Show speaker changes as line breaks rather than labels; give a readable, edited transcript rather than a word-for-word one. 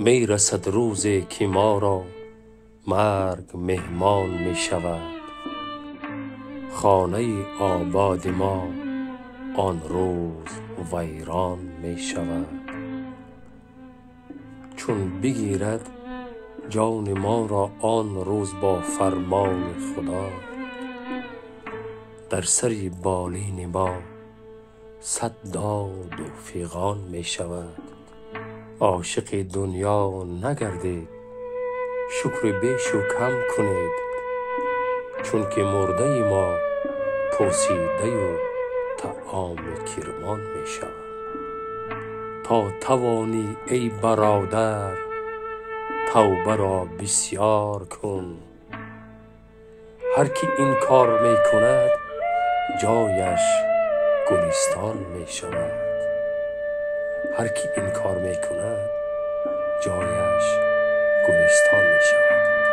می رسد روزی که ما را مرگ مهمان می شود. خانه آباد ما آن روز ویران می شود. چون بگیرد جان ما را آن روز با فرمان خدا، در سر بالین ما صد داد و فغان می شود. عاشق دنیا نگردید، شکر بیش و کم کنید، چون که مرده ما پوسیده و طعام کرمان می شود. تا توانی ای برادر توبه را بسیار کن، هر کی این کار می کند جایش گلستان می شود. هر کی این کار می کند جایش گلستان می شود.